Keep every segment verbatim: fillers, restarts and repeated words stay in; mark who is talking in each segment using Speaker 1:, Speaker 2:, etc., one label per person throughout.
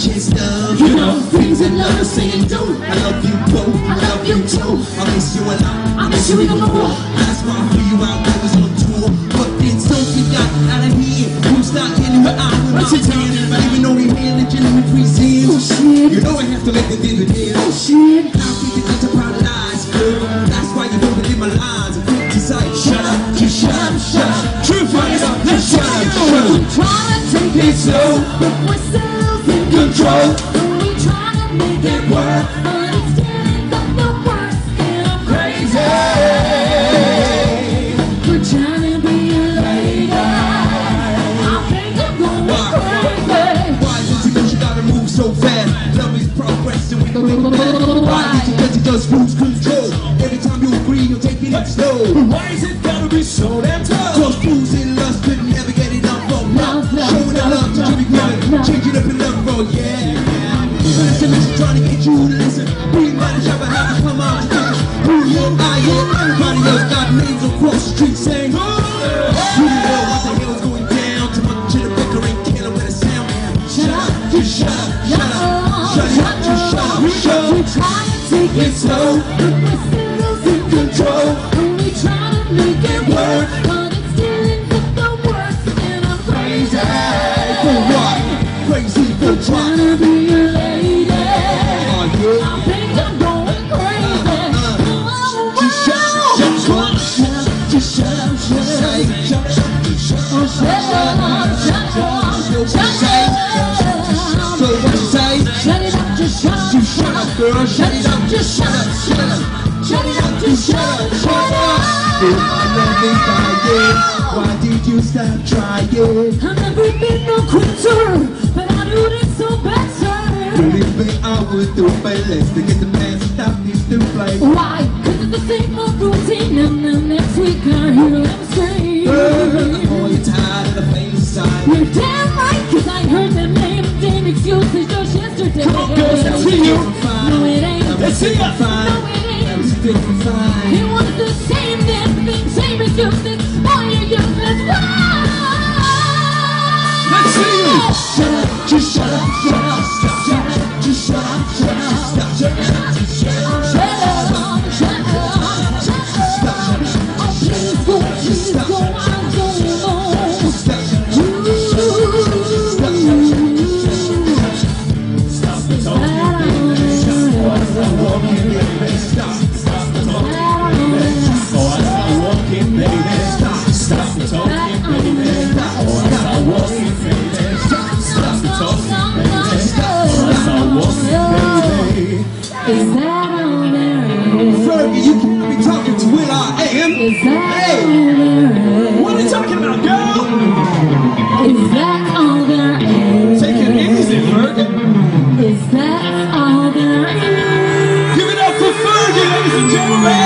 Speaker 1: kiss love. You know, things that love is saying do. I love you both, I love you too. I miss you a lot, I miss you even more. That's why I flew you out, I was on tour. But then something got out of here. Who's not getting what I was saying? Even though we had legitimate reasons. Oh shit. You know I have to let the dividend. Oh shit. Now think it's such a proud lies, girl. That's why you don't believe my lies. I'm quick to say, shut up, just shut up, shut up. Truth right up, let's shut up, shut up.
Speaker 2: I'm trying to take it slow, but we're still in control. We try to make it work, but it's getting the worst, and I'm crazy. We're trying to be a lady. I think I'm going crazy.
Speaker 1: Why is it because you gotta move so fast? Love is progress and we can make it better. Why is it because you just lose control? Every time you agree, you're taking it slow.
Speaker 3: Why is it gotta be so damn tough?
Speaker 1: Cause fools in lust could never get enough of love. Showing the love to Jimmy Graham, changing up in love, oh yeah. Listen, listen, trying to get you to listen. Being mad at you, but have to come out and listen. Who you, I am, everybody else got names across the street saying, you didn't know what the hell's going down. Too much in the record ain't killing with a sound. Shut up, just shut up, shut up, shut up, just shut up, shut up.
Speaker 2: We try to take it slow, but we're still in control. We try to make it work, but it's still in the worst, and I'm crazy.
Speaker 1: For what? Crazy for what?
Speaker 2: Trying to be a lady.
Speaker 1: Oh, yeah.
Speaker 2: I think I'm going crazy.
Speaker 1: Just shut up, shut up, shut up, just shut up, shut up, shut up, shut up,
Speaker 2: Shut up, shut up, shut up.
Speaker 1: So what you say?
Speaker 2: Shut it up, just shut up.
Speaker 1: Just shut up, girl. Shut it up, just shut up, shut up.
Speaker 2: Shut it up, just shut up, shut up.
Speaker 1: If I never dying, why did you stop trying?
Speaker 2: I've never been no quitter, but I do this so better.
Speaker 1: Believe me, I would do my best to get the man to stop these new play.
Speaker 2: Why? Cause it's the same old routine, and then next week I hear them scream.
Speaker 1: Oh, you're tired of the famous side.
Speaker 2: You're damn right, cause I heard them name damn excuses just yesterday.
Speaker 3: Come on, girls, let's see you.
Speaker 2: No, it ain't.
Speaker 3: Let's see ya.
Speaker 2: No, it ain't.
Speaker 1: That was a different vibe.
Speaker 2: It was the same damn thing, same excuses. All you useless.
Speaker 3: Let's see you.
Speaker 1: Shut up, just shut up, shut up, stop, shut up, just shut up, shut up, stop, shut up, just shut up,
Speaker 2: Shut up, shut up, shut up. Oh, please go, please go, I'm going on.
Speaker 1: stop,
Speaker 3: Stop the talking, baby. Oh, I start walking, baby. Stop, stop the talking, baby. Oh, I start walking, baby. Stop, stop the talking, baby. Oh, I start walking, baby. Stop, stop the talking, baby. Oh, I start walking, baby.
Speaker 2: Is that all there is?
Speaker 1: Fergie, you can't be talking to Will I Am.
Speaker 2: Is that
Speaker 1: Hey.
Speaker 2: all there is?
Speaker 3: What are you talking about, girl?
Speaker 2: Is that all there is?
Speaker 3: Take it easy, Fergie.
Speaker 2: Is that all there is?
Speaker 3: Give it up for Fergie, ladies and gentlemen.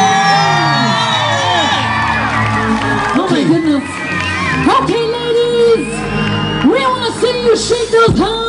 Speaker 2: Oh my goodness. Okay, ladies, we want to see you shake those hands.